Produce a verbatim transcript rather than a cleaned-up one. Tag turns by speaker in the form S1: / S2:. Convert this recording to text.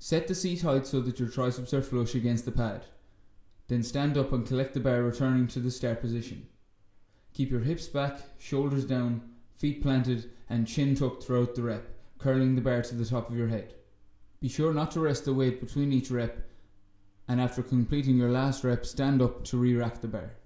S1: Set the seat height so that your triceps are flush against the pad. Then stand up and collect the bar, returning to the start position. Keep your hips back, shoulders down, feet planted and chin tucked throughout the rep, curling the bar to the top of your head. Be sure not to rest the weight between each rep, and after completing your last rep, stand up to re-rack the bar.